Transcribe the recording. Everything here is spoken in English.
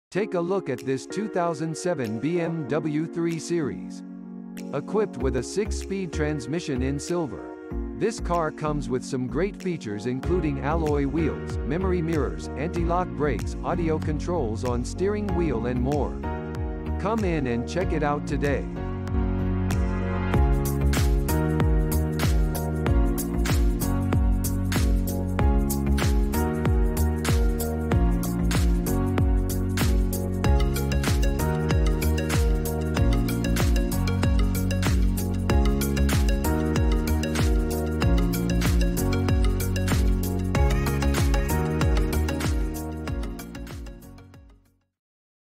Take a look at this 2007 BMW 3 Series. Equipped with a 6-speed transmission in silver. This car comes with some great features including alloy wheels, memory mirrors, anti-lock brakes, audio controls on steering wheel and more. Come in and check it out today.